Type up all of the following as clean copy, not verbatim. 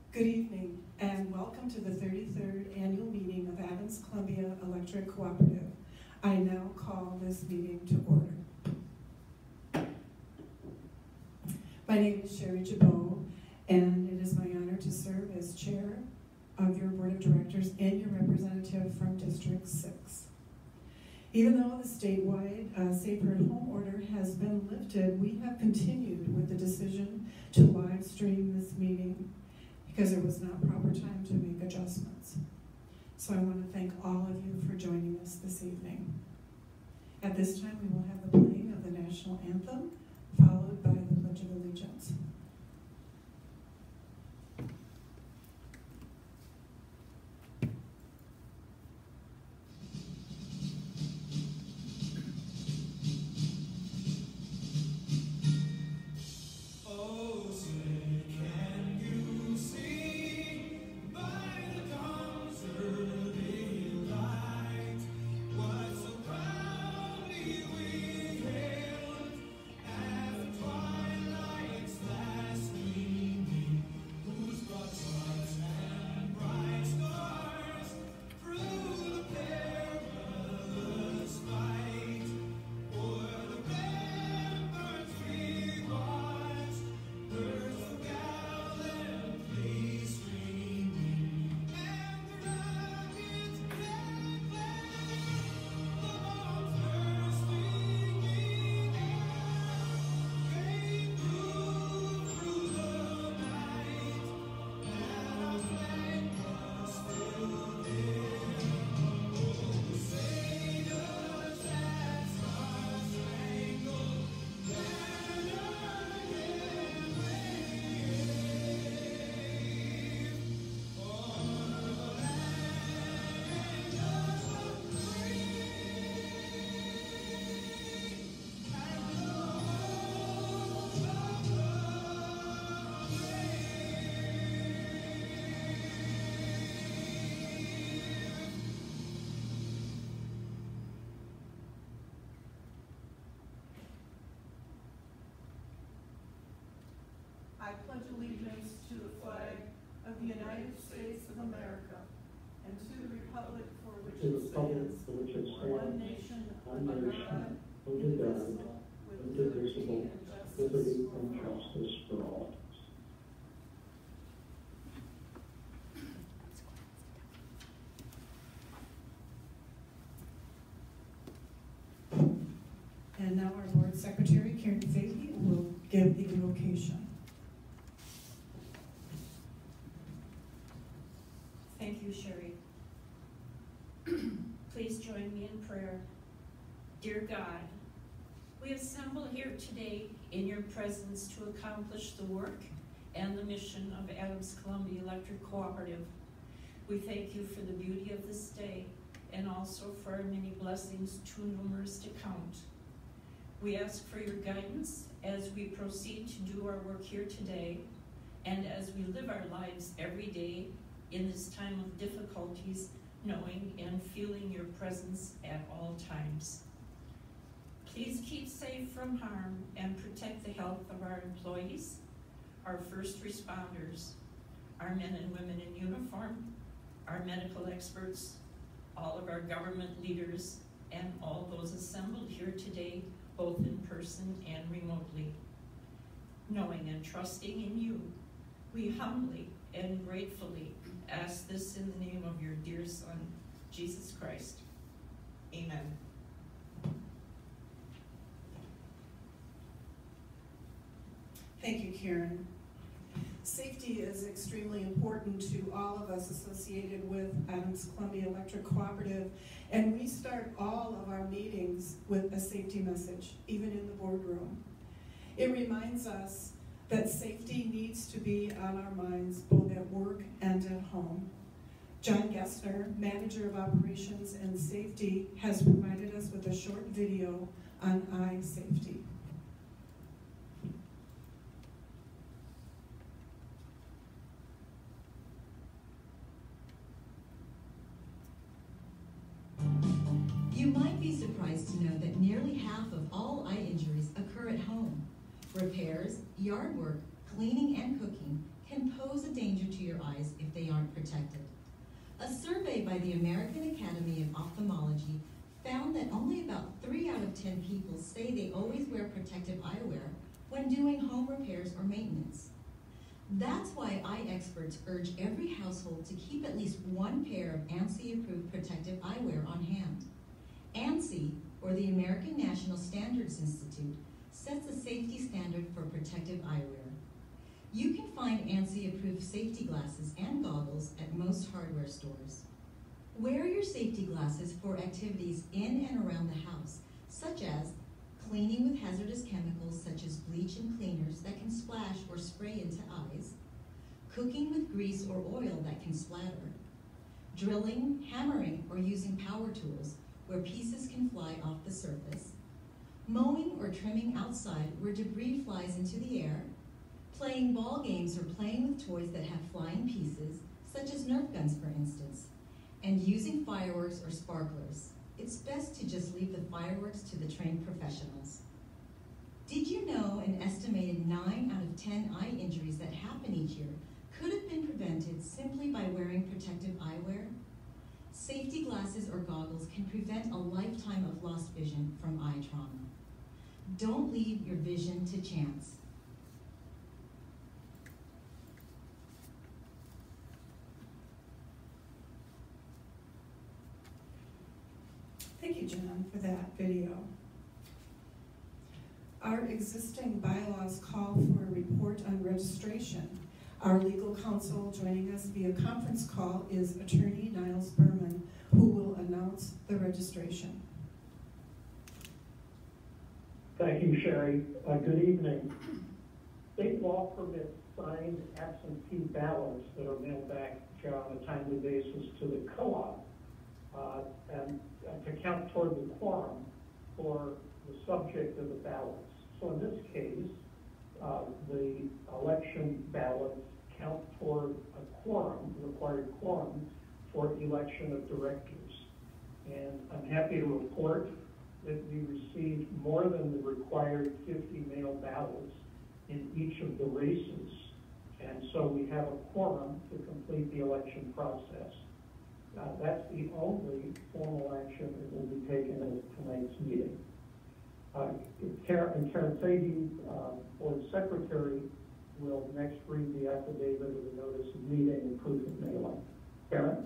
Good evening, and welcome to the 33rd Annual Meeting of Adams Columbia Electric Cooperative. I now call this meeting to order. My name is Sherry Jabot, and it is my honor to serve as chair of your board of directors and your representative from District 6. Even though the statewide safer at home order has been lifted, we have continued with the decision to live stream this meeting because there was not proper time to make adjustments. So I want to thank all of you for joining us this evening. At this time, we will have the playing of the national anthem, followed by the Pledge of Allegiance. I pledge allegiance to the flag of the United States of America and to the republic for which it stands, one nation, under God, indivisible, with liberty and justice for all. And now our board secretary, Karen Fahey, will give the invocation. Thank you, Sherry. Please join me in prayer. Dear God, we assemble here today in your presence to accomplish the work and the mission of Adams Columbia Electric Cooperative. We thank you for the beauty of this day and also for our many blessings too numerous to count. We ask for your guidance as we proceed to do our work here today and as we live our lives every day in this time of difficulties, knowing and feeling your presence at all times. Please keep safe from harm and protect the health of our employees, our first responders, our men and women in uniform, our medical experts, all of our government leaders, and all those assembled here today, both in person and remotely. Knowing and trusting in you, we humbly and gratefully ask this in the name of your dear Son, Jesus Christ. Amen. Thank you, Karen. Safety is extremely important to all of us associated with Adams Columbia Electric Cooperative, and we start all of our meetings with a safety message, even in the boardroom. It reminds us that safety needs to be on our minds both at work and at home. John Gessner, Manager of Operations and Safety, has provided us with a short video on eye safety. You might be surprised to know that nearly half of all eye injuries occur at home. Repairs, yard work, cleaning, and cooking can pose a danger to your protected. A survey by the American Academy of Ophthalmology found that only about 3 out of 10 people say they always wear protective eyewear when doing home repairs or maintenance. That's why eye experts urge every household to keep at least one pair of ANSI-approved protective eyewear on hand. ANSI, or the American National Standards Institute, sets a safety standard for protective eyewear. You can find ANSI-approved safety glasses and goggles at most hardware stores. Wear your safety glasses for activities in and around the house, such as cleaning with hazardous chemicals such as bleach and cleaners that can splash or spray into eyes, cooking with grease or oil that can splatter, drilling, hammering, or using power tools where pieces can fly off the surface, mowing or trimming outside where debris flies into the air, playing ball games or playing with toys that have flying pieces, such as Nerf guns for instance, and using fireworks or sparklers. It's best to just leave the fireworks to the trained professionals. Did you know an estimated 9 out of 10 eye injuries that happen each year could have been prevented simply by wearing protective eyewear? Safety glasses or goggles can prevent a lifetime of lost vision from eye trauma. Don't leave your vision to chance. Thank you, John, for that video. Our existing bylaws call for a report on registration. Our legal counsel joining us via conference call is Attorney Niles Berman, who will announce the registration. Thank you, Sherry. Good evening. State law permits signed absentee ballots that are mailed back on a timely basis to the co-op and to count toward the quorum for the subject of the ballots. So in this case, the election ballots count toward a quorum, required quorum, for election of directors. And I'm happy to report that we received more than the required 50 mail ballots in each of the races. And so we have a quorum to complete the election process. That's the only formal action that will be taken at tonight's meeting. Karen Fahey, Board Secretary, will next read the affidavit of the notice of meeting and proof of mailing. Karen?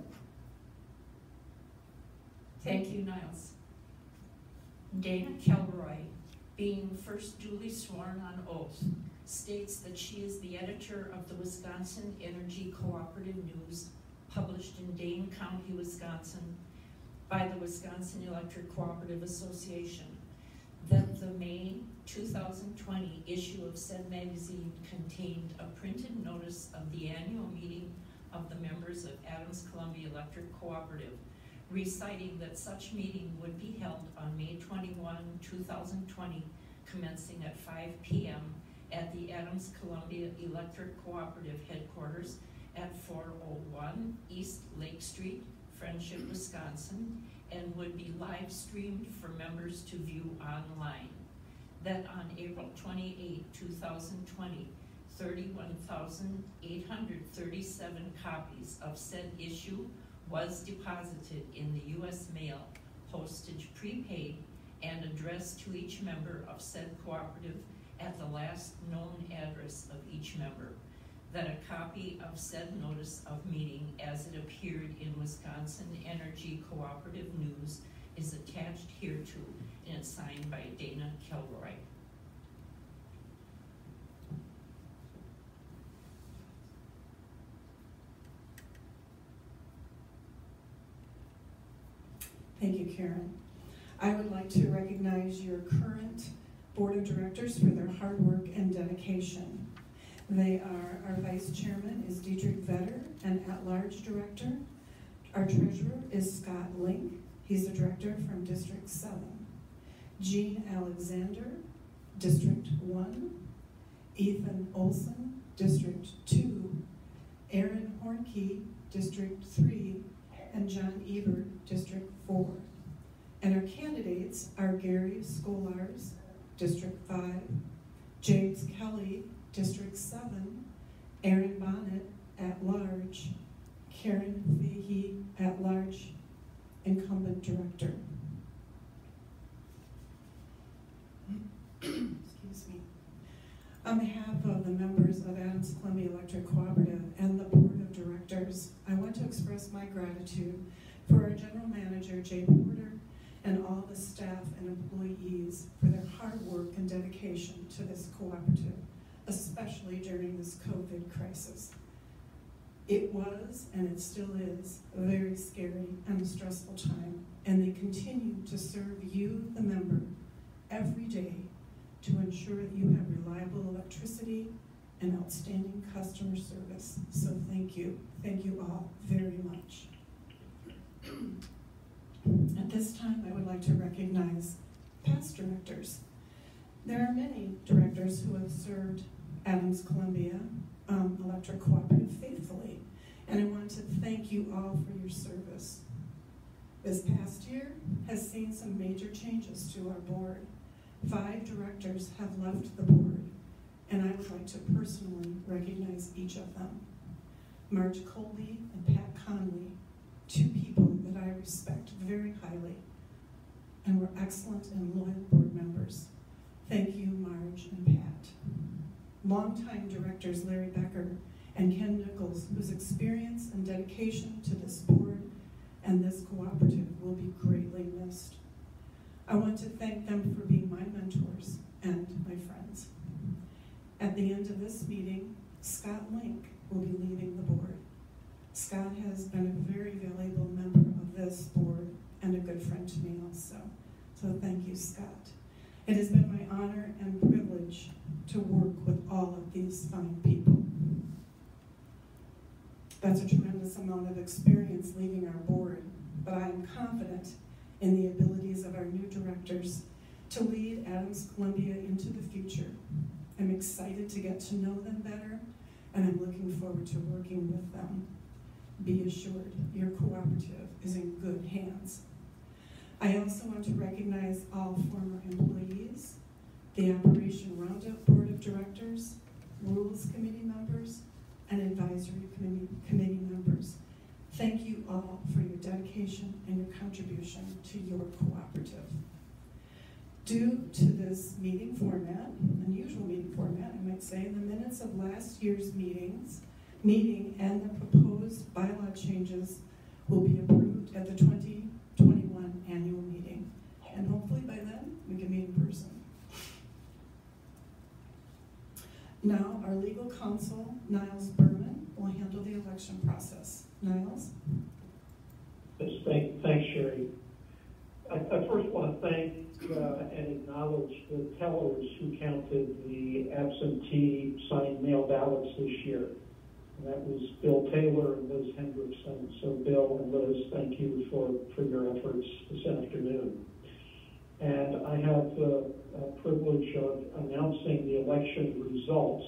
Thank you, Niles. Dana Kelroy, being first duly sworn on oath, states that she is the editor of the Wisconsin Energy Cooperative News, published in Dane County, Wisconsin, by the Wisconsin Electric Cooperative Association, that the May 2020 issue of said magazine contained a printed notice of the annual meeting of the members of Adams-Columbia Electric Cooperative, reciting that such meeting would be held on May 21, 2020, commencing at 5 p.m. at the Adams-Columbia Electric Cooperative headquarters at 401 East Lake Street, Friendship, Wisconsin, and would be live streamed for members to view online. That on April 28, 2020, 31,837 copies of said issue was deposited in the U.S. mail, postage prepaid, and addressed to each member of said cooperative at the last known address of each member. That a copy of said notice of meeting as it appeared in Wisconsin Energy Cooperative News is attached hereto, and it's signed by Dana Kelroy. Thank you, Karen. I would like to recognize your current board of directors for their hard work and dedication. They are, our vice chairman is Dietrich Vetter, an at-large director. Our treasurer is Scott Link. He's the director from District 7. Jean Alexander, District 1. Ethan Olson, District 2. Aaron Hornkey, District 3. And John Ebert, District 4. And our candidates are Gary Skolars, District 5. James Kelly, District 7, Aaron Bonnet, at large, Karen Fahey, at-large incumbent director. Excuse me. On behalf of the members of Adams Columbia Electric Cooperative and the Board of Directors, I want to express my gratitude for our General Manager, Jay Porter, and all the staff and employees for their hard work and dedication to this cooperative, especially during this COVID crisis. It was, and it still is, a very scary and a stressful time, and they continue to serve you, the member, every day to ensure that you have reliable electricity and outstanding customer service. So thank you all very much. At this time, I would like to recognize past directors. There are many directors who have served Adams Columbia Electric Cooperative faithfully, and I want to thank you all for your service. This past year has seen some major changes to our board. 5 directors have left the board, and I would like to personally recognize each of them. Marge Colby and Pat Conley, 2 people that I respect very highly and were excellent and loyal board members. Thank you, Marge and Pat. Longtime directors Larry Becker and Ken Nichols, whose experience and dedication to this board and this cooperative will be greatly missed. I want to thank them for being my mentors and my friends. At the end of this meeting, Scott Link will be leaving the board. Scott has been a very valuable member of this board and a good friend to me also. So thank you, Scott. It has been my honor and privilege to work with all of these fine people. That's a tremendous amount of experience leaving our board, but I am confident in the abilities of our new directors to lead Adams Columbia into the future. I'm excited to get to know them better, and I'm looking forward to working with them. Be assured, your cooperative is in good hands. I also want to recognize all former employees, the Operation Roundup Board of Directors, Rules Committee members, and Advisory Committee members. Thank you all for your dedication and your contribution to your cooperative. Due to this meeting format, unusual meeting format, I might say, the minutes of last year's meeting and the proposed bylaw changes will be approved at the 2021 annual meeting. And hopefully by then, we can meet in person. Now, our legal counsel, Niles Berman, will handle the election process. Niles? Yes, thanks, Sherry. I first want to thank and acknowledge the tellers who counted the absentee signed mail ballots this year. And that was Bill Taylor and Liz Hendrickson. So Bill and Liz, thank you for your efforts this afternoon. And I have the privilege of announcing the election results.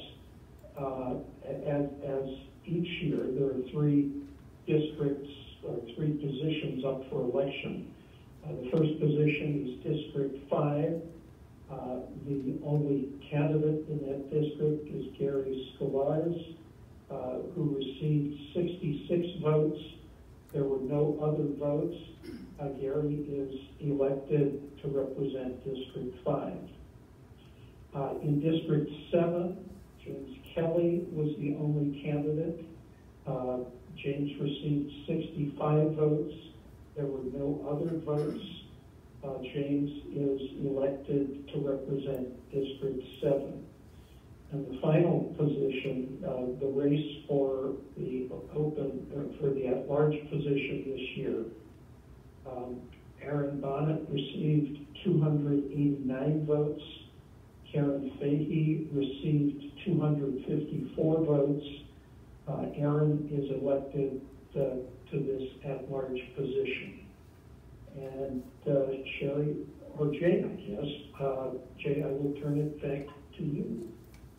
As each year, there are 3 districts or 3 positions up for election. The first position is District 5. The only candidate in that district is Gary Scalars, who received 66 votes. There were no other votes. Gary is elected to represent District 5. In District 7, James Kelly was the only candidate. James received 65 votes. There were no other votes. James is elected to represent District 7. And the final position, the race for the at-large position this year, Aaron Bonnet received 289 votes. Karen Fahey received 254 votes. Aaron is elected to this at-large position. And Sherry, or Jay, I guess, Jay, I will turn it back to you.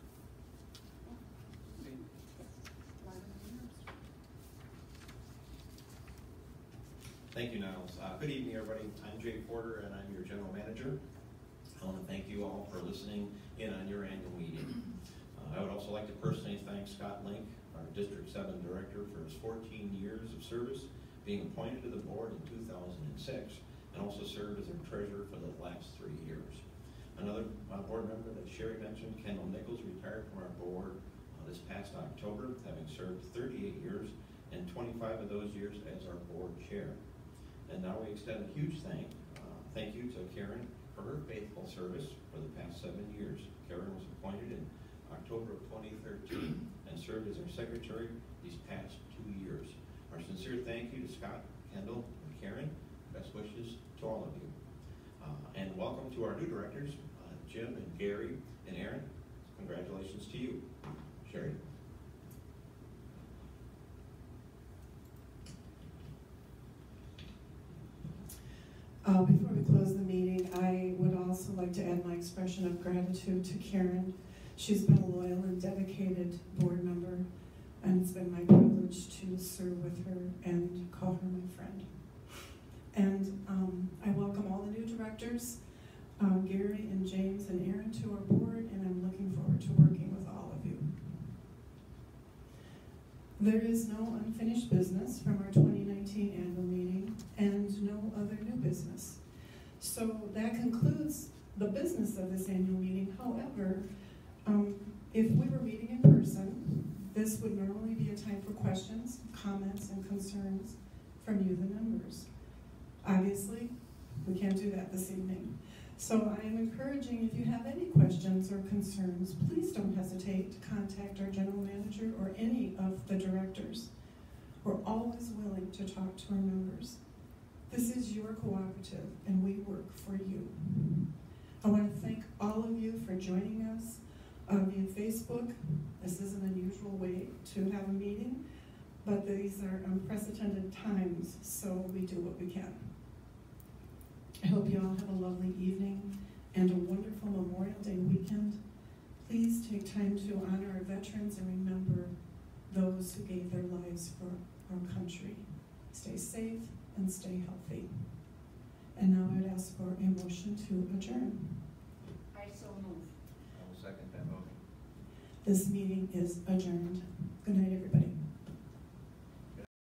Thank you, Niles. Good evening, everybody. I'm Jay Porter, and I'm your general manager. I want to thank you all for listening in on your annual meeting. I would also like to personally thank Scott Link our District 7 Director, for his 14 years of service, being appointed to the board in 2006, and also served as our treasurer for the last 3 years. Another board member that Sherry mentioned, Kendall Nichols, retired from our board this past October, having served 38 years, and 25 of those years as our board chair. And now we extend a huge thank you to Karen for her faithful service for the past 7 years. Karen was appointed in October of 2013 and served as our secretary these past 2 years. Our sincere thank you to Scott, Kendall, and Karen. Best wishes to all of you. And welcome to our new directors, Jim and Gary and Aaron. Congratulations to you. Sherry? Before we close the meeting, I would also like to add my expression of gratitude to Karen. She's been a loyal and dedicated board member, and it's been my privilege to serve with her and call her my friend. And I welcome all the new directors, Gary and James and Aaron, to our board, and I'm looking forward to working with all of you. There is no unfinished business from our 2019 annual meeting and no other new business. So that concludes the business of this annual meeting. However, if we were meeting in person, this would normally be a time for questions, comments, and concerns from you, the members. Obviously, we can't do that this evening. So I am encouraging, if you have any questions or concerns, please don't hesitate to contact our general manager or any of the directors. We're always willing to talk to our members. This is your cooperative, and we work for you. I want to thank all of you for joining us via Facebook. This is an unusual way to have a meeting, but these are unprecedented times, so we do what we can. I hope you all have a lovely evening and a wonderful Memorial Day weekend. Please take time to honor our veterans and remember those who gave their lives for our country. Stay safe and stay healthy. And now I would ask for a motion to adjourn. I so move. I will second that motion. This meeting is adjourned. Good night, everyone.